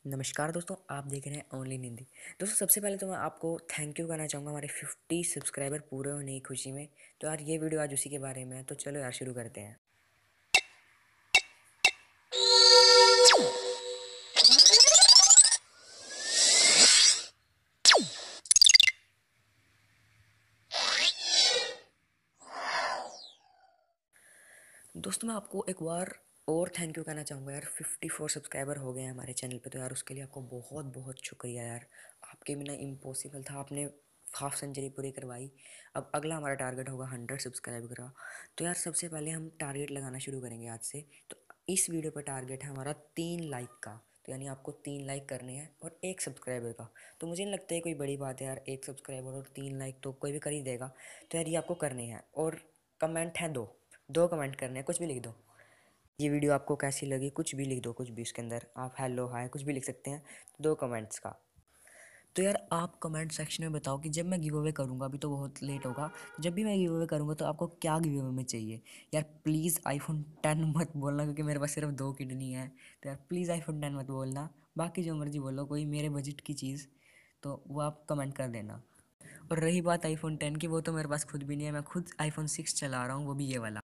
नमस्कार दोस्तों, आप देख रहे हैं ओनली हिंदी। दोस्तों, सबसे पहले तो मैं आपको थैंक यू कहना चाहूँगा हमारे 50 सब्सक्राइबर पूरे होने की खुशी में। तो यार ये वीडियो आज उसी के बारे में है, तो चलो यार शुरू करते हैं। दोस्तों, मैं आपको एक बार और थैंक यू कहना चाहूँगा यार। 54 सब्सक्राइबर हो गए हैं हमारे चैनल पे, तो यार उसके लिए आपको बहुत बहुत शुक्रिया यार। आपके बिना इम्पॉसिबल था, आपने हाफ सेंचुरी पूरी करवाई। अब अगला हमारा टारगेट होगा 100 सब्सक्राइबर का। तो यार सबसे पहले हम टारगेट लगाना शुरू करेंगे आज से। तो इस वीडियो पर टारगेट है हमारा 3 लाइक का। तो यानी आपको 3 लाइक करने हैं और 1 सब्सक्राइबर का। तो मुझे नहीं लगता है कोई बड़ी बात है यार, 1 सब्सक्राइबर और 3 लाइक तो कोई भी कर ही देगा। तो यार ये आपको करने हैं। और कमेंट है दो, दो कमेंट करने हैं, कुछ भी लिख दो। ये वीडियो आपको कैसी लगी कुछ भी लिख दो, कुछ भी उसके अंदर आप हेलो हाय कुछ भी लिख सकते हैं। दो कमेंट्स का। तो यार आप कमेंट सेक्शन में बताओ कि जब मैं गिव अवे करूँगा, अभी तो बहुत लेट होगा, जब भी मैं गिव अवे करूँगा तो आपको क्या गिव अवे में चाहिए। यार प्लीज़ आईफोन 10 मत बोलना, क्योंकि मेरे पास सिर्फ 2 किडनी है। तो यार प्लीज़ आईफोन 10 मत बोलना। बाकी जो मर्जी बोलो, कोई मेरे बजट की चीज़ तो वो आप कमेंट कर देना। और रही बात आईफोन 10 की, वो तो मेरे पास खुद भी नहीं है, मैं खुद आईफोन 6 चला रहा हूँ, वो भी ये वाला।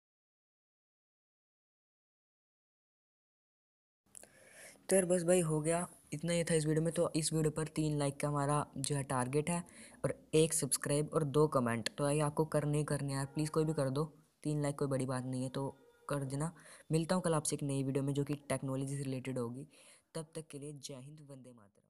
तो यार बस भाई हो गया, इतना ही था इस वीडियो में। तो इस वीडियो पर 3 लाइक का हमारा जो है टारगेट है, और 1 सब्सक्राइब और 2 कमेंट। तो ये आपको करने ही करने यार, प्लीज़ कोई भी कर दो। 3 लाइक कोई बड़ी बात नहीं है, तो कर देना। मिलता हूँ कल आपसे एक नई वीडियो में जो कि टेक्नोलॉजी से रिलेटेड होगी। तब तक के लिए जय हिंद, वंदे मातरम।